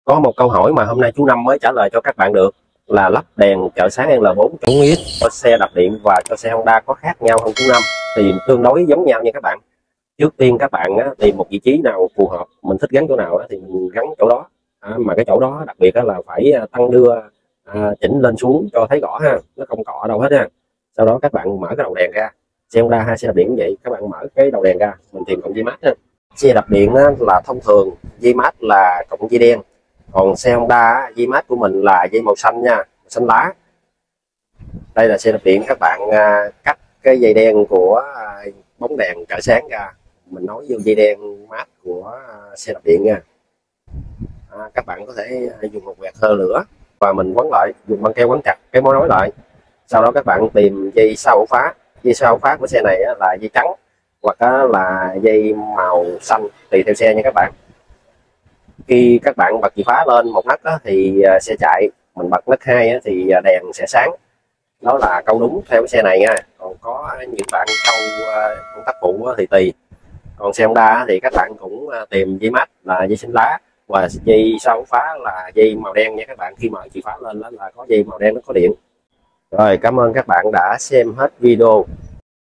Có một câu hỏi mà hôm nay chú Năm mới trả lời cho các bạn được là lắp đèn trợ sáng L4 cho 4X cho xe đạp điện và cho xe Honda có khác nhau không chú Năm? Thì tương đối giống nhau nha các bạn. Trước tiên các bạn tìm một vị trí nào phù hợp, mình thích gắn chỗ nào thì mình gắn chỗ đó. Mà cái chỗ đó đặc biệt là phải tăng đưa, chỉnh lên xuống cho thấy rõ ha, nó không cọ đâu hết ha. Sau đó các bạn mở cái đầu đèn ra, xe Honda hay xe đạp điện cũng vậy, các bạn mở cái đầu đèn ra, mình tìm cọng dây mát ha. Xe đạp điện là thông thường dây mát là cọng dây đen, còn xe Honda dây mát của mình là dây màu xanh nha, xanh lá. Đây là xe đạp điện, các bạn cắt cái dây đen của bóng đèn trợ sáng ra, mình nối vô dây đen mát của xe đạp điện nha. Các bạn có thể dùng một quẹt hơ lửa và mình quấn lại, dùng băng keo quấn chặt cái mối nối lại. Sau đó các bạn tìm dây sau ổ phá. Dây sau ổ phá của xe này là dây trắng hoặc là dây màu xanh tùy theo xe nha các bạn. Khi các bạn bật chìa khóa lên một nấc thì xe chạy, mình bật nấc 2 thì đèn sẽ sáng. Đó là câu đúng theo cái xe này nha. Còn có những bạn câu công tắc phụ thì tùy. Còn xe Honda thì các bạn cũng tìm dây mát là dây xanh lá và dây sau ổ phá là dây màu đen nha các bạn. Khi mở chìa khóa lên đó là có dây màu đen, nó có điện. Rồi, cảm ơn các bạn đã xem hết video.